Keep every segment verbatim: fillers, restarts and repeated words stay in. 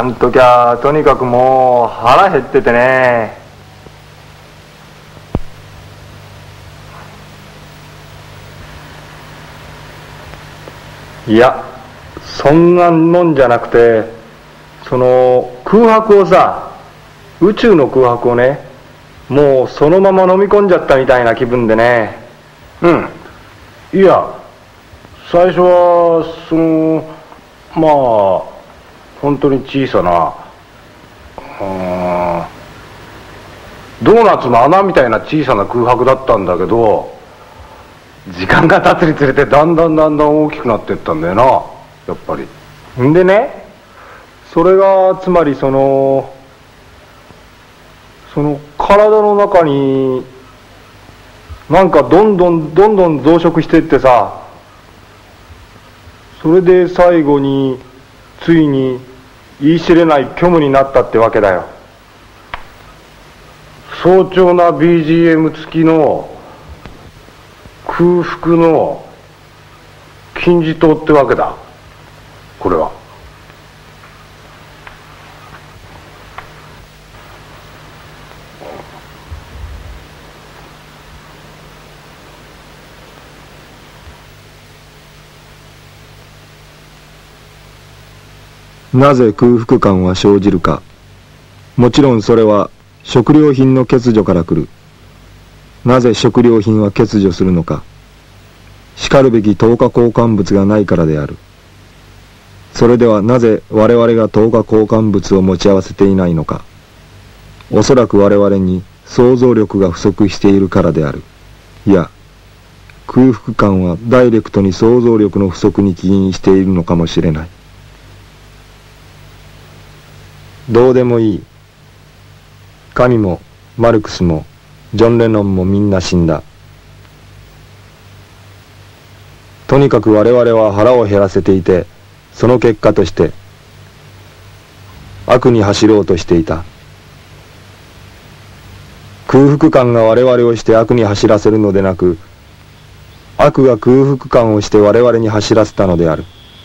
んときゃとにかくもう腹減っててね。いや、そんなもんじゃなくて、その空白をさ、宇宙の空白をね、もうそのまま飲み込んじゃったみたいな気分でね。 うん。いや、最初はそのまあ本当に小さなあドーナツの穴みたいな小さな空白だったんだけど、時間が経つにつれてだんだんだんだん大きくなっていったんだよな、やっぱり。 んでね、それがつまりそのその体の中になんかどんどんどんどん増殖していってさ、それで最後についに言い知れない虚無になったってわけだよ。 早朝な ビージーエム 付きの空腹の金字塔ってわけだ、これは。 なぜ空腹感は生じるか。もちろんそれは食料品の欠如から来る。なぜ食料品は欠如するのか。しかるべき等価交換物がないからである。それではなぜ我々が等価交換物を持ち合わせていないのか。おそらく我々に想像力が不足しているからである。いや、空腹感はダイレクトに想像力の不足に起因しているのかもしれない。どうでもいい。神もマルクスもジョン・レノンもみんな死んだ。とにかく我々は腹を減らせていて、その結果として悪に走ろうとしていた。空腹感が我々をして悪に走らせるのでなく、悪が空腹感をして我々に走らせたのである。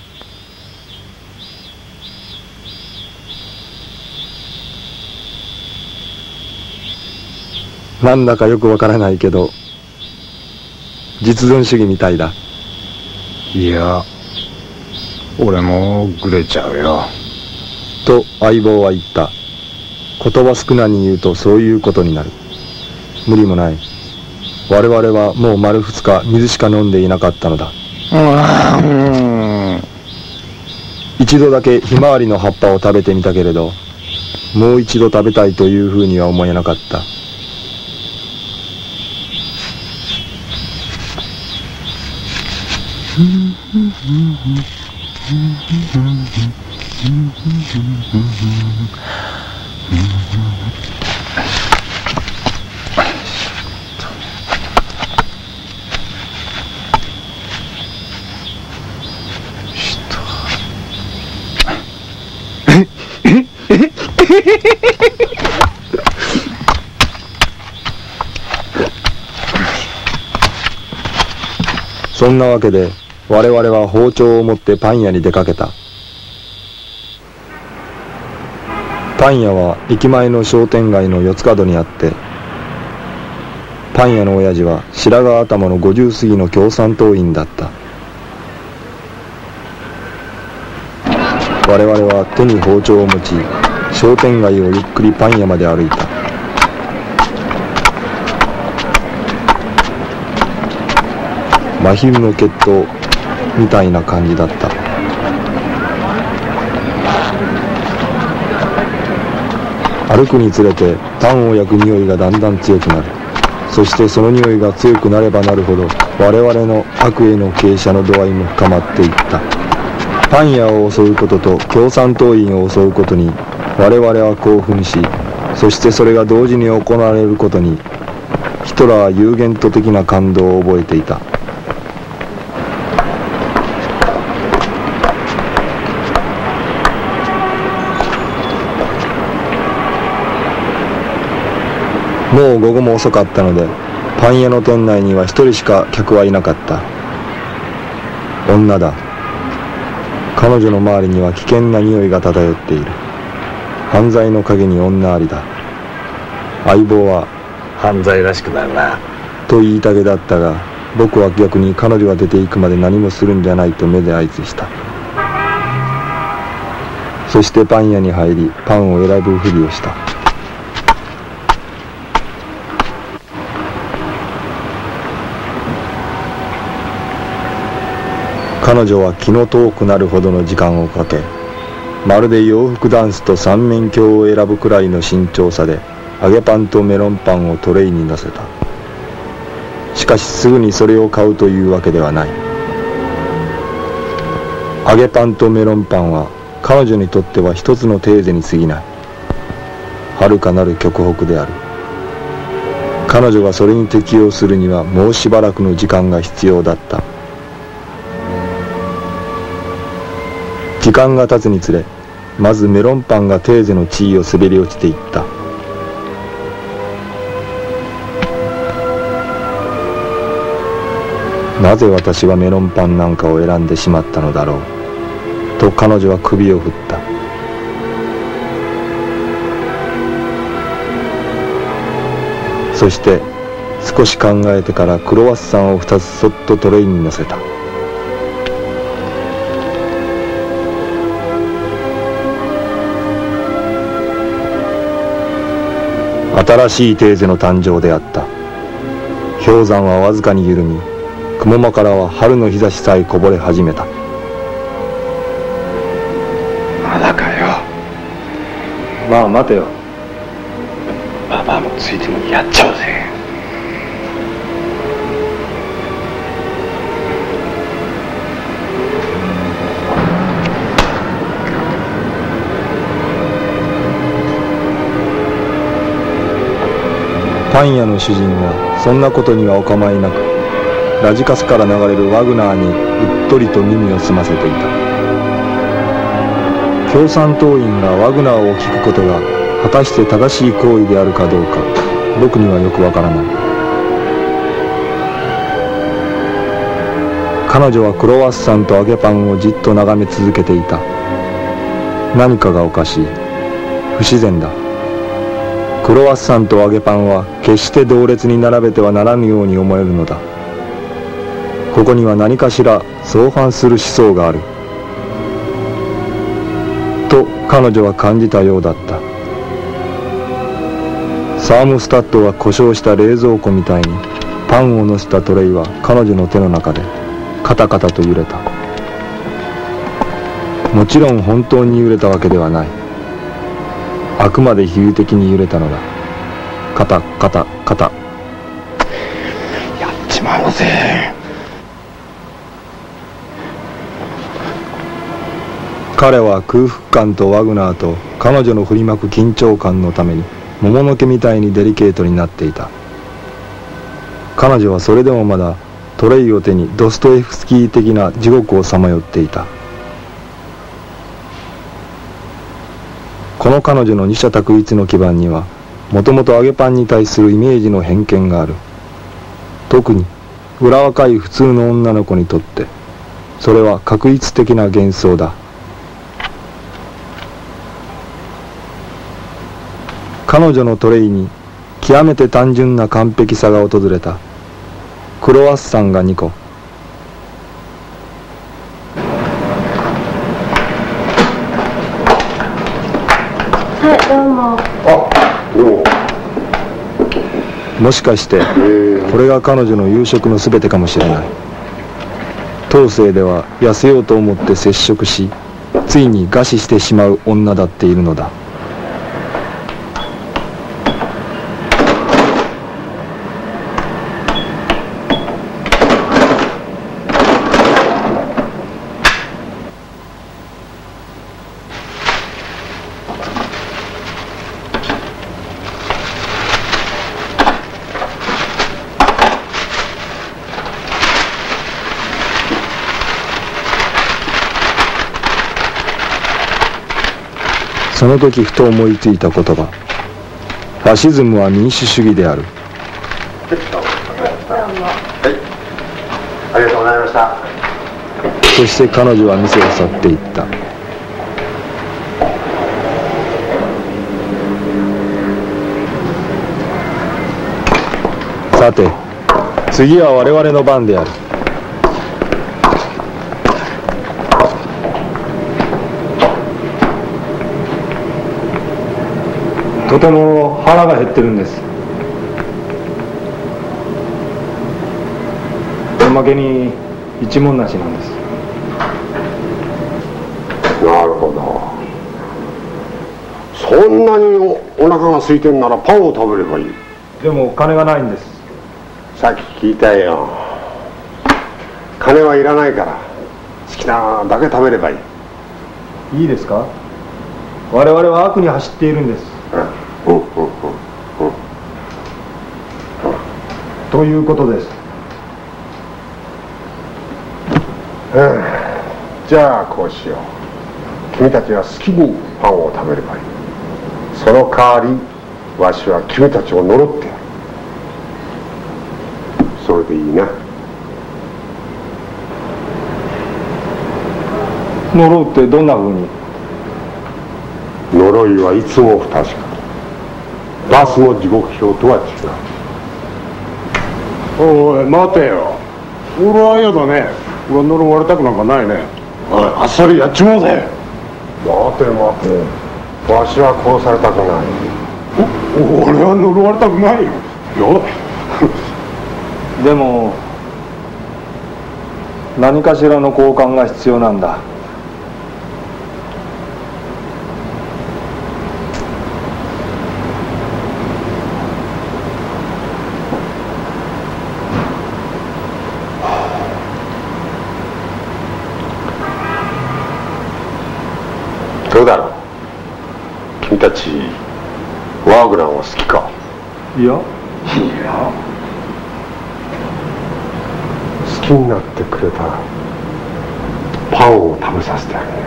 なんだかよくわからないけど、実存主義みたいだ。 いや、俺もグレちゃうよ。 と相棒は言った。言葉少なに言うとそういうことになる。無理もない。我々はもう丸二日水しか飲んでいなかったのだ。 うん。 一度だけひまわりの葉っぱを食べてみたけれど、もう一度食べたいというふうには思えなかった。そんなわけで我々は包丁を持ってパン屋に出かけた。パン屋は駅前の商店街の四つ角にあって、パン屋の親父は白髪頭のごじゅう過ぎの共産党員だった。我々は手に包丁を持ち、商店街をゆっくりパン屋まで歩いた。真昼の決闘みたいな感じだった。歩くにつれてパンを焼く匂いがだんだん強くなる。そしてその匂いが強くなればなるほど我々の悪への傾斜の度合いも深まっていった。パン屋を襲うことと共産党員を襲うことに我々は興奮し、そしてそれが同時に行われることにヒトラー有限度的な感動を覚えていた。もう午後も遅かったので、パン屋の店内には一人しか客はいなかった。女だ。彼女の周りには危険な匂いが漂っている。 犯罪の陰に女ありだ。相棒は犯罪らしくなるなと言いたげだったが、僕は逆に彼女が出ていくまで何もするんじゃないと目で合図した。そしてパン屋に入り、パンを選ぶふりをした。彼女は気の遠くなるほどの時間をかけ、まるで洋服ダンスと三面鏡を選ぶくらいの慎重さで揚げパンとメロンパンをトレイに乗せた。しかしすぐにそれを買うというわけではない。揚げパンとメロンパンは彼女にとっては一つのテーゼに過ぎない。遥かなる極北である。彼女がそれに適応するにはもうしばらくの時間が必要だった。時間が経つにつれ、まずメロンパンがテーゼの地位を滑り落ちていった。なぜ私はメロンパンなんかを選んでしまったのだろうと彼女は首を振った。そして少し考えてからクロワッサンを二つそっとトレイに乗せた。新しいテーゼの誕生であった。氷山はわずかに緩み、雲間からは春の日差しさえこぼれ始めた。 まだかよ。 まあ待てよ。 ババアもついてにやっちゃうぜ。 パン屋の主人はそんなことにはお構いなく、ラジカセから流れるワグナーにうっとりと耳を澄ませていた。共産党員がワグナーを聴くことが果たして正しい行為であるかどうか、僕にはよくわからない。彼女はクロワッサンと揚げパンをじっと眺め続けていた。何かがおかしい。不自然だ。クロワッサンと揚げパンは決して同列に並べてはならぬように思えるのだ。ここには何かしら相反する思想があると彼女は感じたようだった。サーモスタットが故障した冷蔵庫みたいにパンを乗せたトレイは彼女の手の中でカタカタと揺れた。もちろん本当に揺れたわけではない。あくまで比喩的に揺れたのだ。カタカタカタ。 やっちまうぜ。 彼は空腹感とワグナーと彼女の振りまく緊張感のために桃の毛みたいにデリケートになっていた。彼女はそれでもまだトレイを手にドストエフスキー的な地獄をさまよっていた。この彼女の二者択一の基盤にはもともと揚げパンに対するイメージの偏見がある。特に裏若い普通の女の子にとってそれは確一的な幻想だ。彼女のトレイに極めて単純な完璧さが訪れた。クロワッサンがにこ。 はい、どうも。 あ、どうも。 もしかしてこれが彼女の夕食のすべてかもしれない。当世では痩せようと思って接触し、ついに餓死してしまう女だっているのだ。その時ふと思いついた言葉。ファシズムは民主主義である。 はい、ありがとうございました。 そして彼女は店を去っていった。 さて次は我々の番である。とても腹が減ってるんです。おまけに一文なしなんです。 なるほど。そんなに お, お腹が空いてんならパンを食べればいい。 でも金がないんです。 さっき聞いたよ。金はいらないから好きなだけ食べればいい。 いいですか？我々は悪に走っているんです。 うんうんうんうんうん、 ということです。 うん、じゃあこうしよう。君たちは好きにパンを食べればいい。その代わりわしは君たちを呪ってやる。それでいいな。 呪うってどんな風に？ 呪いはいつも不確か。バスの時刻表とは違う。おい待てよ。俺は嫌だね。俺は呪われたくなんかないね。おいあっさりやっちまうぜ。待て待て。わしは殺されたくない。お俺は呪われたくないよ。よでも何かしらの交換が必要なんだ。 どうだろう。君たちワーグナーは好きか？ いやいや好きになってくれたらパンを食べさせてあげるよ。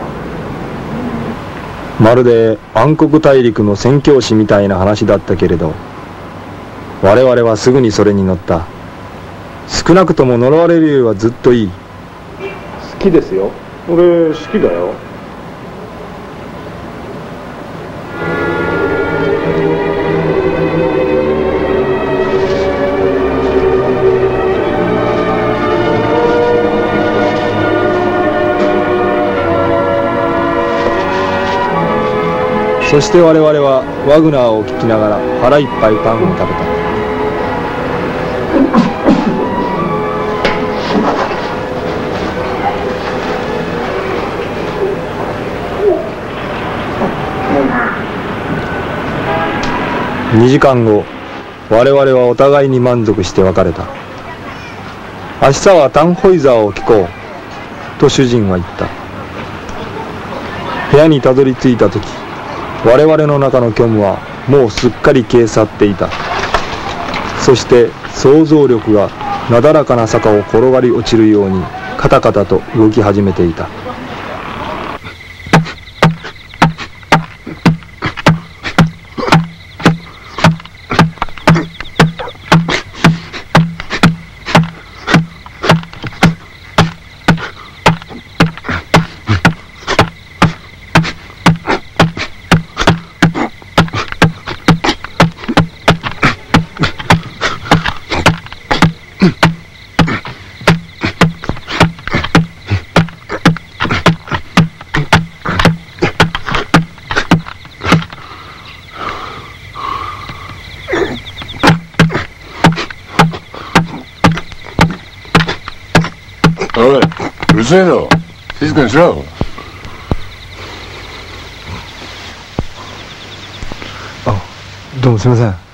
まるで暗黒大陸の宣教師みたいな話だったけれど、我々はすぐにそれに乗った。少なくとも呪われるよりはずっといい。 好きですよ。俺好きだよ。 そして我々はワグナーを聴きながら腹いっぱいパンを食べた。にじかんご、我々はお互いに満足して別れた。明日はタンホイザーを聴こうと主人は言った。部屋にたどり着いた時、我々の中の虚無はもうすっかり消え去っていた。そして想像力がなだらかな坂を転がり落ちるようにカタカタと動き始めていた。 おい、うるせえぞ。静かにしろ。 あ、どうもすいません。